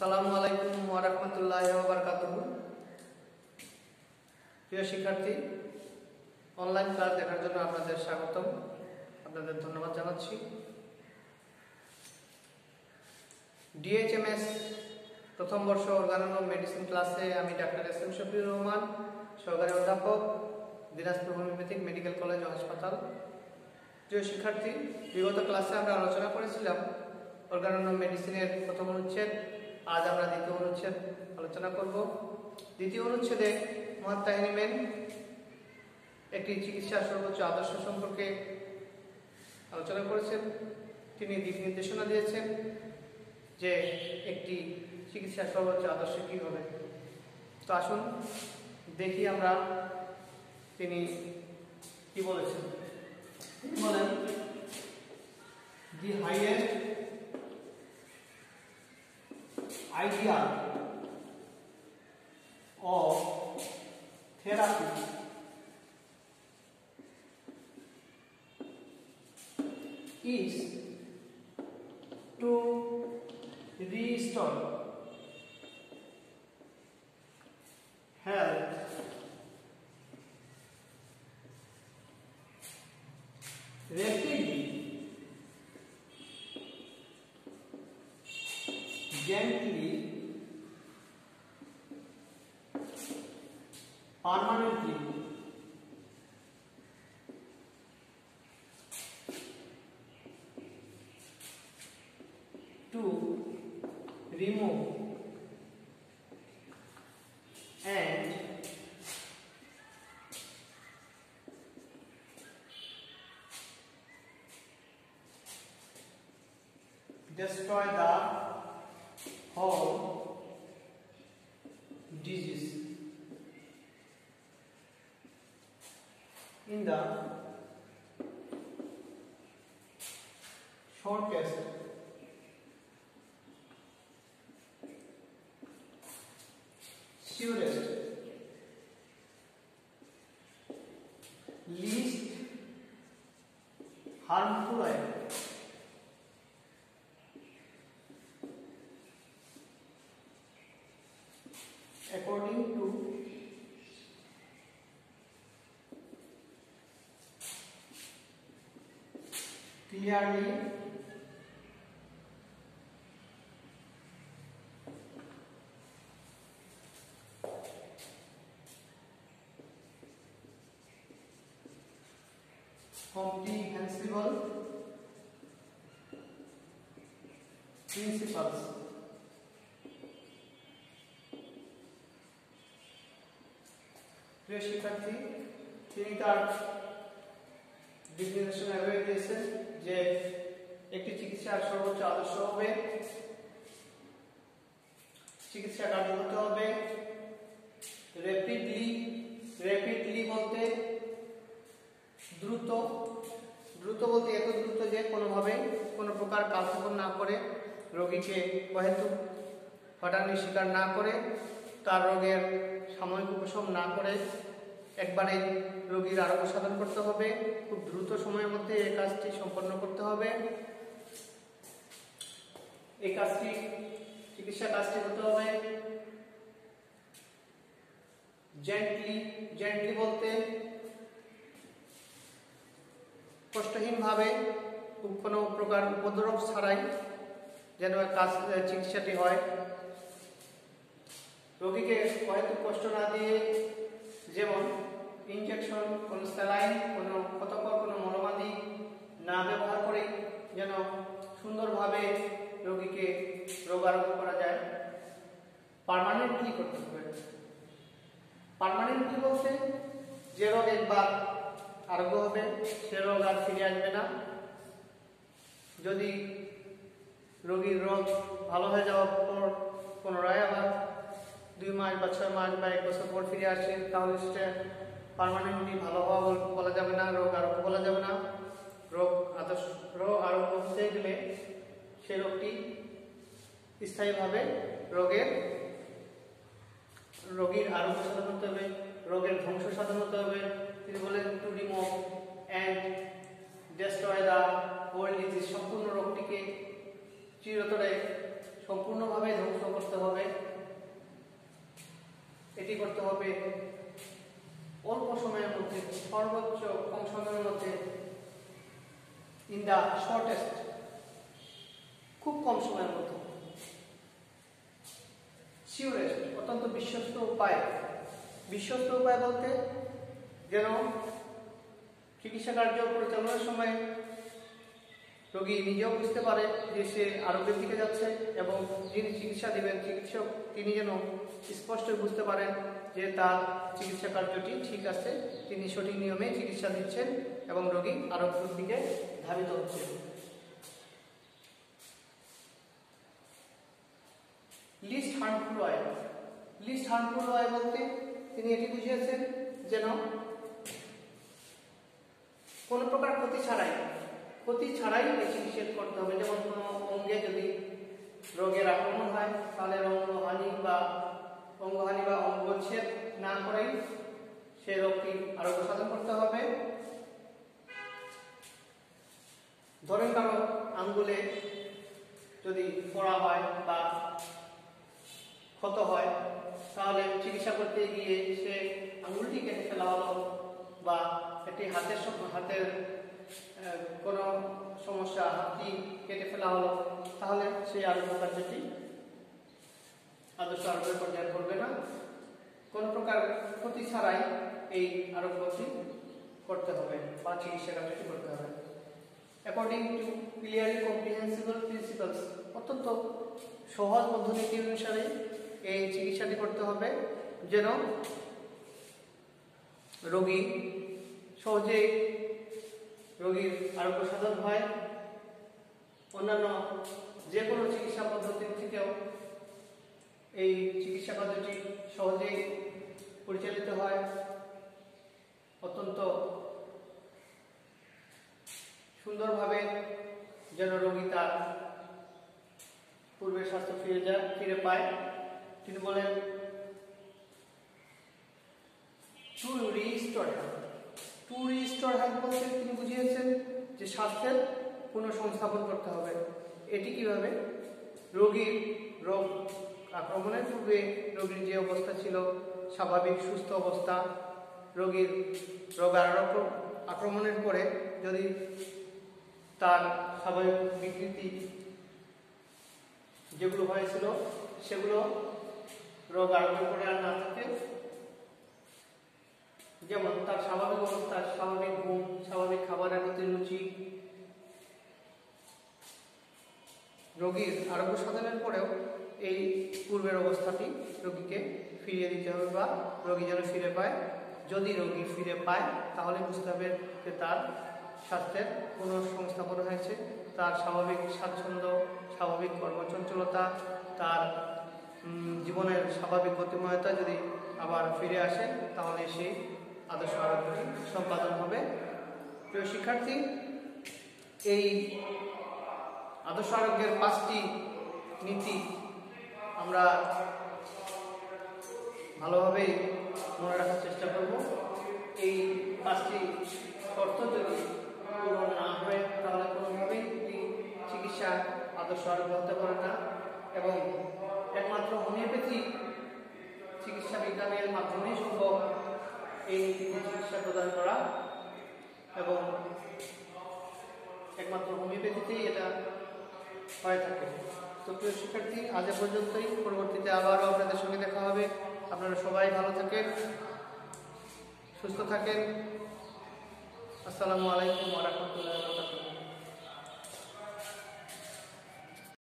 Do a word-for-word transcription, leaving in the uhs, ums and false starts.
আসসালামু আলাইকুম ওয়া রাহমাতুল্লাহি ওয়া বারাকাতুহু। প্রিয় শিক্ষার্থী, অনলাইন ক্লাস দেখার জন্য আপনাদের স্বাগতম, আপনাদের ধন্যবাদ জানাচ্ছি। ডিএইচএমএস প্রথম বর্ষ অর্গানন মেডিসিন ক্লাসে আমি doctor S M Shafiur Rahman, সহকারী অধ্যাপক, দিনাজপুর হোমিওপ্যাথিক মেডিকেল কলেজ ও হাসপাতাল। প্রিয় শিক্ষার্থী, বিগত ক্লাসে আমরা আলোচনা করেছিলাম অর্গানন মেডিসিনের প্রথম অনুচ্ছেদ। আজ আমরা দ্বিতীয় অনুচ্ছেদ আলোচনা করব। দ্বিতীয় অনুচ্ছেদে মহাত্মা হেনিম্যান একটি চিকিৎসার সর্বোচ্চ আদর্শ সম্পর্কে আলোচনা করেছেন। তিনি দিক নির্দেশনা দিয়েছেন যে একটি চিকিৎসার সর্বোচ্চ আদর্শ কী হবে। তো আসুন দেখি আমরা তিনি কি বলেছেন। তিনি বলেন, the highest ideal of therapy is to restore health rapidly, gently, permanently, to remove and destroy the whole disease. In the shortest surest least harmful way according to clearly comprehensible principles প্রিয় শিক্ষার্থী, তিনি তার দিক নির্দেশনা এভাবে দিয়েছেন যে একটি চিকিৎসার সর্বোচ্চ আদর্শ হবে চিকিৎসা কার্যকর হবে র্যাপিডলি। র্যাপিডলি বলতে দ্রুত, দ্রুত বলতে এত দ্রুত যে কোনোভাবে কোনো প্রকার কালক্ষেপণ না করে, রোগীকে অহেতুক হয়রানির শিকার না করে, তার রোগের সাময়িক উপশম না করে একবারে রোগীর আরোগ্য সাধন করতে হবে। খুব দ্রুত সময়ের মধ্যে এই কাজটি সম্পন্ন করতে হবে। এই কাজটি চিকিৎসা কাজটি হতে হবে জেন্টলি। জেন্টলি বলতে কষ্টহীন ভাবে, কোনো প্রকার উপদ্রব ছাড়াই যেন কাজ চিকিৎসাটি হয়। রোগীকে হয়তো কষ্ট না দিয়ে, যেমন ইনজেকশন, কোনো স্যালাইন, কোনো কতকর, কোনো মলমাদি না ব্যবহার করে যেন সুন্দরভাবে রোগীকে রোগ আরোগ্য করা যায়। পার্মানেন্টলি করতে হবে। পার্মানেন্টলি বলতে যে রোগ একবার আরোগ্য হবে সে রোগ আর ফিরে আসবে না। যদি রোগীর রোগ ভালো হয়ে যাওয়ার পর পুনরায় আবার দুই মাস বা ছয় মাস বা এক বছর পর ফিরে আসে, তাহলে সেটা পার্মানেন্টলি ভালো হওয়া বলা যাবে না, রোগ আরোগ্য বলা যাবে না। রোগ আদর্শ রোগ আরোগ্য হতে গেলে সেই রোগটি স্থায়ীভাবে রোগের রোগীর আরোগ্য সাধন হতে হবে, রোগের ধ্বংস সাধন হতে হবে। তিনি বলেন to remove and destroy the whole disease, সম্পূর্ণ রোগটিকে চিরতরে সম্পূর্ণভাবে ধ্বংস করতে হবে। এটি করতে হবে অল্প সময়ের মধ্যে, সর্বোচ্চ কম সময়ের মধ্যে, ইন দা শর্টেস্ট, খুব কম সময়ের মধ্যে। সিওরেস্ট, অত্যন্ত বিশ্বস্ত উপায়। বিশ্বস্ত উপায় বলতে যেন চিকিৎসা কার্য পরিচালনার সময় রোগী নিজেও বুঝতে পারে যে সে আরোগ্যের দিকে যাচ্ছে, এবং যিনি চিকিৎসা দেবেন চিকিৎসক তিনি যেন স্পষ্ট বুঝতে পারেন যে তার চিকিৎসা কার্যটি ঠিক আছে, তিনি সঠিক নিয়মে চিকিৎসা দিচ্ছেন এবং রোগী আরোগ্যের দিকে ধাবিত হচ্ছে। Least harmful way. Least harmful way বলতে তিনি এটি বুঝিয়েছেন যেন কোনো প্রকার ক্ষতি ছাড়াই ক্ষতি ছাড়াই এই চিকিৎসা করতে হবে। যেমন কোনো অঙ্গে যদি রোগের আক্রমণ হয় তাহলে অঙ্গহানি বা অঙ্গহানি বা অঙ্গচ্ছেদ না করেই সে রোগটি আরোগ্য সাধন করতে হবে। ধরেন কারো আঙ্গুলে যদি ফোড়া হয় বা ক্ষত হয়, তাহলে চিকিৎসা করতে গিয়ে সে আঙ্গুলটি কেটে ফেলা হলো বা একটি হাতের হাতের কোনো সমস্যা, হাতটি কেটে ফেলা হলো, তাহলে সেই আরোগ্য কার্যটি আদর্শ আরোগ্যের পর্যায়ে করবে না। কোনো প্রকার ক্ষতি ছাড়াই এই আরোগ্যটি করতে হবে বা চিকিৎসা কার্যটি করতে হবে। According to clearly comprehensible principles, অত্যন্ত সহজ পদ্ধতি অনুসারে এই চিকিৎসাটি করতে হবে যেন রোগী সহজেই রোগীর আরোগ্য সাধন হয়। অন্যান্য যে কোনো চিকিৎসা পদ্ধতির থেকেও এই চিকিৎসা পদ্ধতি সহজেই পরিচালিত হয়। অত্যন্ত সুন্দরভাবে যেন রোগী তার পূর্বের স্বাস্থ্য ফিরে যায় ফিরে পায়। তিনি বলেন to restore health. To restore health বলতে তিনি বুঝিয়েছেন যে স্বাস্থ্যের পুনঃসংস্থাপন করতে হবে। এটি কিভাবে? রোগীর রোগ আক্রমণের পূর্বে রোগীর যে অবস্থা ছিল স্বাভাবিক সুস্থ অবস্থা, রোগীর রোগ আক্রমণের পরে যদি তার স্বাভাবিক বিকৃতি যেগুলো হয়েছিল সেগুলো রোগ আরোগ্য করে আর না থাকে, যেমন তার স্বাভাবিক অবস্থা, স্বাভাবিক ঘুম, স্বাভাবিক খাবারের প্রতি রুচি, রোগীর আরোগ্য সাধনের পরেও এই পূর্বের অবস্থাটি রোগীকে ফিরিয়ে দিতে হবে বা রোগী যেন ফিরে পায়। যদি রোগী ফিরে পায় তাহলে বুঝতে হবে যে তার স্বাস্থ্যের পুনঃসংস্থাপন হয়েছে, তার স্বাভাবিক স্বাচ্ছন্দ্য, স্বাভাবিক কর্মচঞ্চলতা, তার জীবনের স্বাভাবিক গতিময়তা যদি আবার ফিরে আসে তাহলে সেই আদর্শ আরোগ্যটি সম্পাদন হবে। প্রিয় শিক্ষার্থী, এই আদর্শ আরোগ্যের পাঁচটি নীতি আমরা ভালোভাবে মনে রাখার চেষ্টা করব। এই পাঁচটি শর্ত যদি পূরণ না হয় তাহলে কোনোভাবেই চিকিৎসা আদর্শ আরোগ্য হতে পারে না, এবং একমাত্র হোমিওপ্যাথি চিকিৎসা বিজ্ঞানের মাধ্যমেই সম্ভব এই চিকিৎসা প্রদান করা, এবং একমাত্র হোমিওপ্যাথিতেই এটা হয়ে থাকে। তো প্রিয় শিক্ষার্থী, আজ পর্যন্তই। পরবর্তীতে আবারও আপনাদের সঙ্গে দেখা হবে। আপনারা সবাই ভালো থাকেন, সুস্থ থাকেন। আসসালামু আলাইকুম ওয়া রাহমাতুল্লাহি ওয়া বারাকাতুহু।